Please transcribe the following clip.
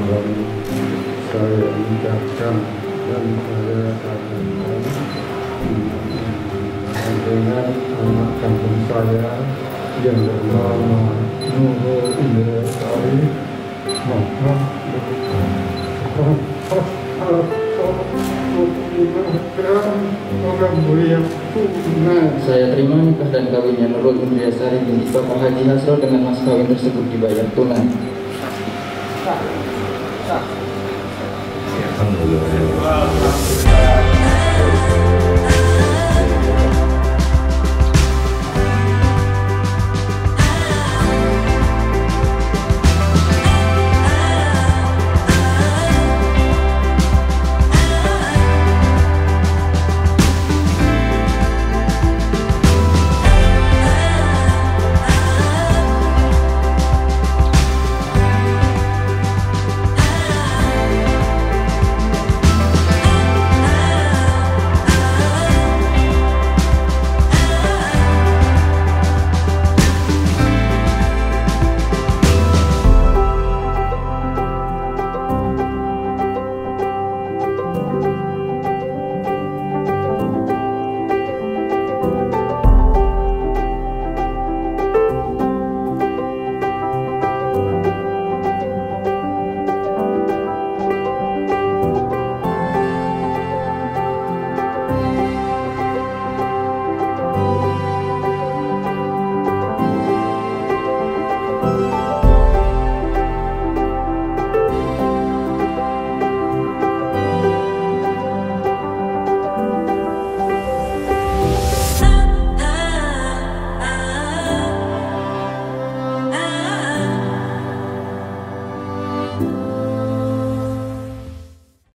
mohon saya ucapkan dan saya katakan dengan anak kampung saya yang bernama Nurul Indah Sari, maka saya terima nikah dan kawinnya Nurul Indriasari binti Bapak Haji Hasrul dengan mas kawin tersebut dibayar tunai. Alhamdulillah.